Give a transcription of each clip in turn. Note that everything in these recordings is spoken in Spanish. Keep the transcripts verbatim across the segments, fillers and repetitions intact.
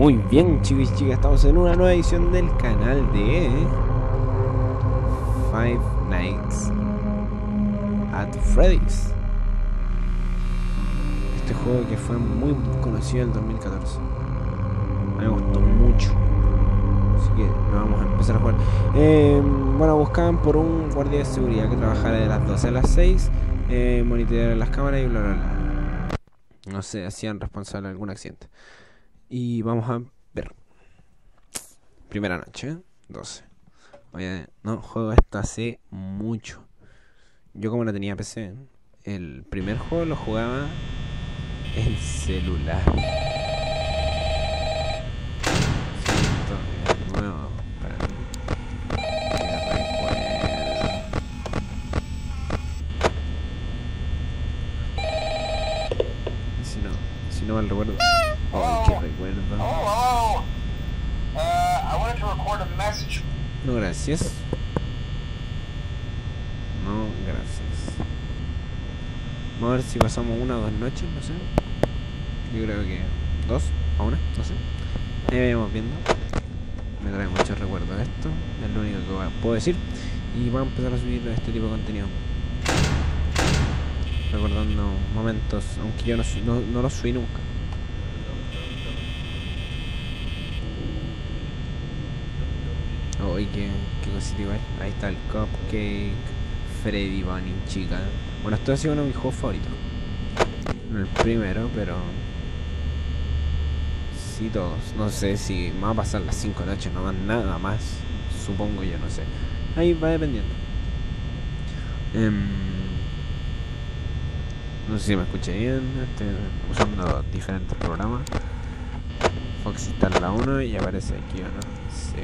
Muy bien, chicos y chicas, estamos en una nueva edición del canal de Five Nights at Freddy's. Este juego que fue muy conocido en el dos mil catorce. A mí me gustó mucho, así que lo vamos a empezar a jugar. Eh, bueno, buscaban por un guardia de seguridad que trabajara de las doce a las seis, eh, monitorear las cámaras y bla bla bla. No sé, hacían responsable de algún accidente. Y vamos a ver. Primera noche, doce. Oye, no, juego esto hace mucho. Yo como no tenía P C, el primer juego lo jugaba en celular. Esto es nuevo para mí. Que recuerdo. Si no, si no mal recuerdo. Oh, qué recuerdo. Hello. Uh, I wanted to record a message. No, gracias. No, gracias. Vamos a ver si pasamos una o dos noches, no sé. Yo creo que dos o una, no sé. Ahí vamos viendo. Me trae muchos recuerdos esto. Es lo único que puedo decir. Y vamos a empezar a subir este tipo de contenido. Recordando momentos, aunque yo no, no, no los subí nunca. Uy, qué, qué cosita igual. Ahí está el Cupcake, Freddy Bunny, chica. Bueno, esto ha sido uno de mis juegos favoritos. No el primero, pero sí todos. No sé si me va a pasar las cinco noches, no más nada más. Supongo yo, no sé. Ahí va dependiendo. Um, no sé si me escuché bien. Estoy usando diferentes programas. Fox instala la uno y aparece aquí, ¿o no? Sí.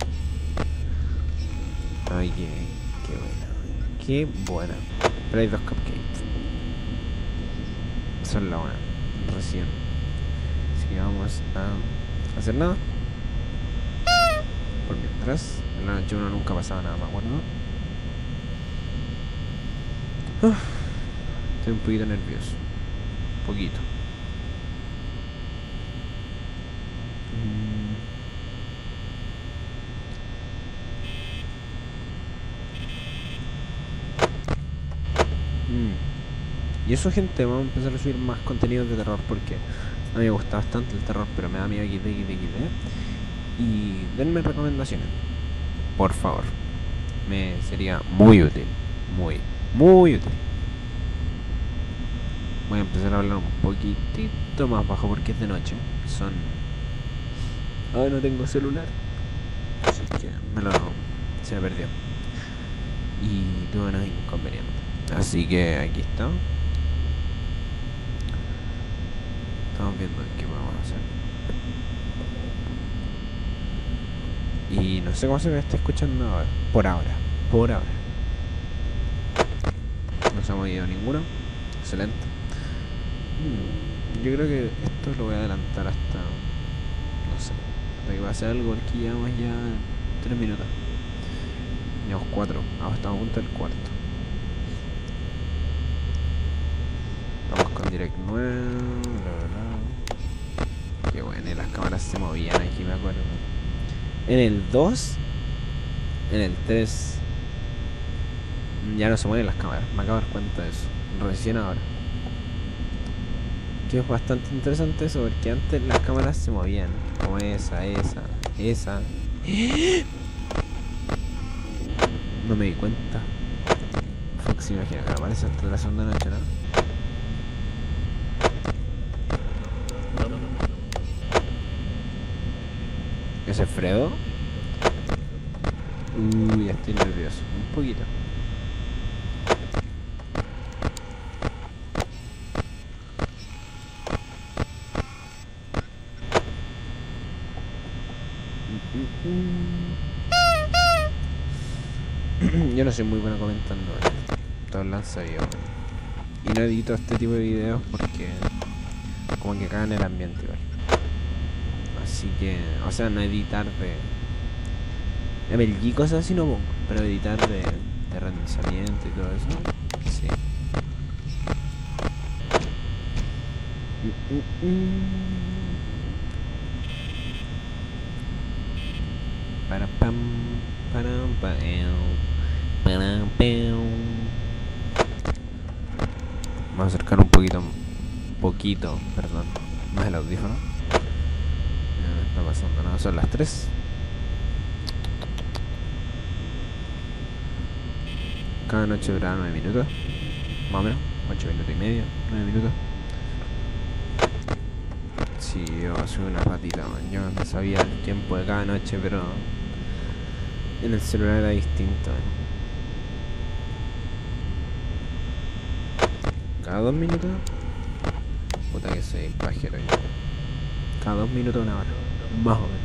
Ay, qué, qué buena. Qué buena. Pero hay dos cupcakes. Son la una. Recién. Así que vamos a hacer nada. Por mientras. En la noche uno nunca pasaba nada, me acuerdo. Uf, estoy un poquito nervioso. Un poquito. Y eso, gente, vamos a empezar a subir más contenidos de terror porque a mí me gusta bastante el terror, pero me da miedo equis de, equis de, equis de. Y denme recomendaciones, por favor. Me sería muy útil. Muy, muy útil. Voy a empezar a hablar un poquitito más bajo porque es de noche. Son... Ay, no tengo celular, así que me lo... se me perdió. Y tuve unos inconvenientes. Así que aquí está. Estamos viendo qué podemos hacer. Y no sé cómo se me está escuchando ahora. Por ahora. Por ahora. No se ha movido ninguno. Excelente. Hmm. Yo creo que esto lo voy a adelantar hasta... no sé. Hasta que pase algo porque llevamos ya tres minutos. Llevamos cuatro. Ahora estamos a punto del cuarto. Vamos con Direct nueve. Bla, bla, bla. Qué bueno, y las cámaras se movían aquí, me acuerdo. En el dos, en el tres, ya no se mueven las cámaras. Me acabo de dar cuenta de eso. Recién ahora. Que es bastante interesante eso, porque antes las cámaras se movían. Como esa, esa, esa. No me di cuenta. Fox, imagina que aparece hasta la segunda noche, ¿no? ¿Ese es Fredo? Uy, ya estoy nervioso. Un poquito. Yo no soy muy bueno comentando todo el lanzavídeos. Y no edito este tipo de videos porque como que cagan el ambiente igual. Así que, o sea, no editar de M L G, cosas así no pongo, pero editar de, de renderizamiento y todo eso, sí. Mm, mm, mm. Vamos a acercar un poquito, poquito, perdón, más el audífono. No está pasando nada, son las tres. Cada noche durará nueve minutos, más o menos, ocho minutos y medio, nueve minutos. Sí, yo soy una ratita, man. Yo no sabía el tiempo de cada noche, pero en el celular era distinto, man. Cada dos minutos. Puta que soy pajero yo. Cada dos minutos una hora, más o menos.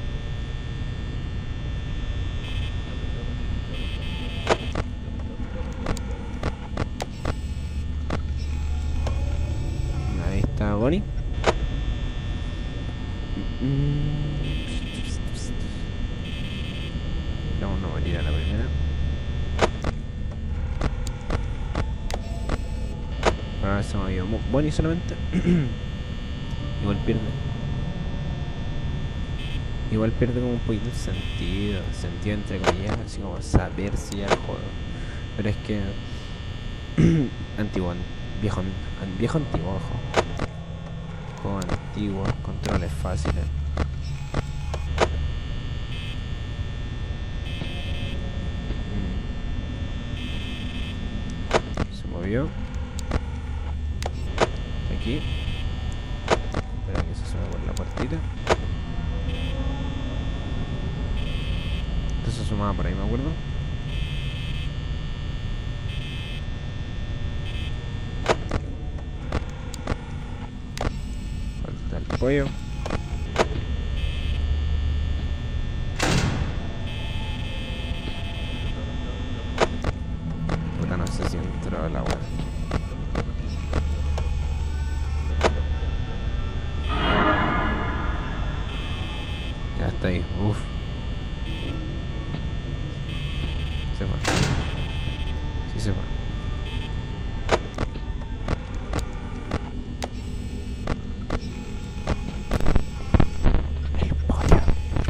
Ahí está Bonnie. Vamos a morir a la primera. Ahora se me ha ido Bonnie solamente. Igual pierde. Igual pierde como un poquito el sentido. El sentido entre comillas, así como saber si ya el juego. Pero es que antiguo, viejo, viejo antiguo, ojo. Juego antiguo, controles fáciles. Mm. Se movió. Aquí. Espera que se suba por la puertita. Esto se sumaba por ahí, me acuerdo. Falta el pollo. Puta, no sé si entró el agua. Ya está ahí, uff. Se fue. Sí se fue. El pollo.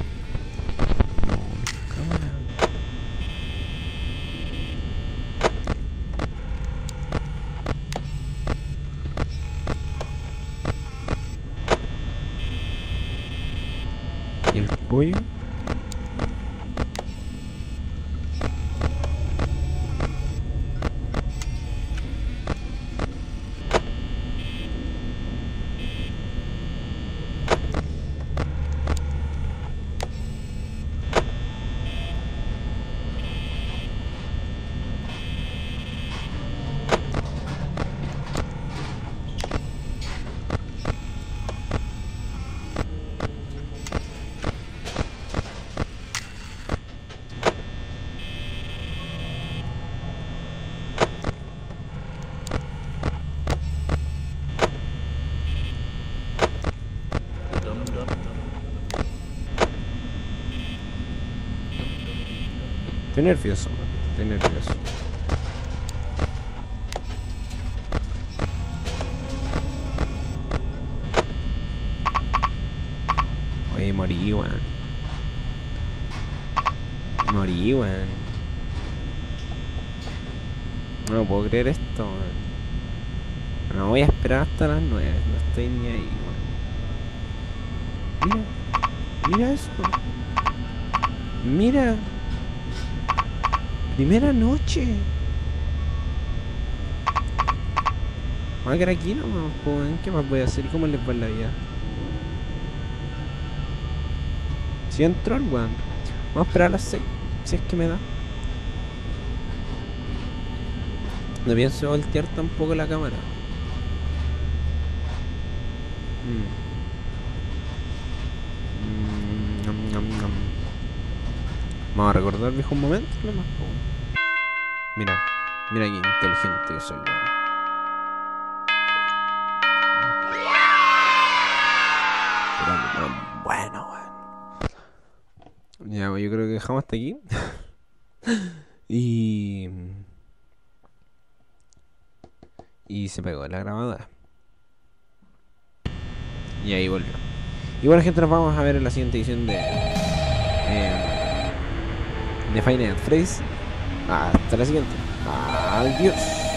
Cámara. ¿Y el pollo? Estoy nervioso, estoy nervioso. Oye, morí, weón. Morí, weón. No puedo creer esto, weón. No voy a esperar hasta las nueve, no estoy ni ahí, weón. Mira, mira eso. Mira. Primera noche. Voy a quedar aquí nomás, pues, ¿qué más voy a hacer? ¿Y cómo les va la vida? Si entró el weón. Vamos a esperar a las seis, si es que me da. No pienso voltear tampoco la cámara. Mm. Mm, nom, nom, nom. Vamos a recordar viejos momentos nomás. Mira, mira qué inteligente que soy, weón. Pero, pero bueno, weón. Ya, pues yo creo que dejamos hasta aquí. Y... Y se pegó la grabadora. Y ahí volvió. Y bueno, gente, nos vamos a ver en la siguiente edición de... Eh, de Five Nights at Freddy's. Hasta la siguiente. Adiós.